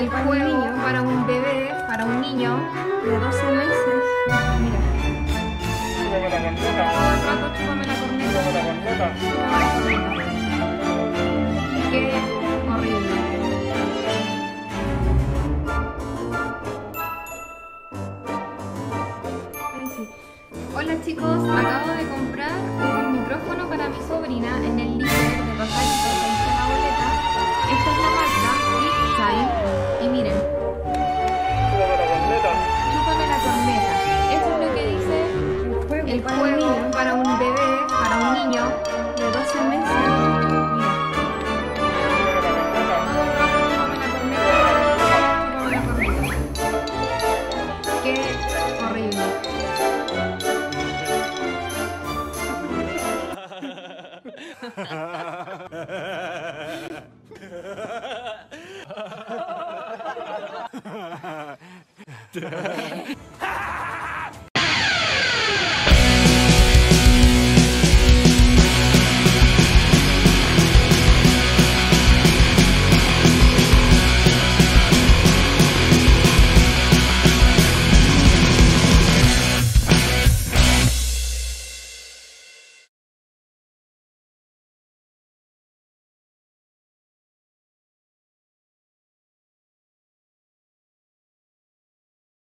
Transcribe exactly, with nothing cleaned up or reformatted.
el juego para un bebé, para un niño de doce meses. Mira. Chúpame la corneta. Todo el rato chúpame la corneta. Chúpame la corneta. Chúpame la corneta. Qué horrible. Ay, sí. Hola chicos, acabo de comprar un micrófono para mi sobrina en el líder de Rosadito, que dice la boleta. Esta es la marca Ipsai. Y miren, Chúpame la corneta. chúpame la corneta. Eso es lo que dice el para un juego niño para un bebé, para un niño. de doce meses. Mira, todo el rato chúpame la corneta, chúpame la corneta. Qué horrible. Ha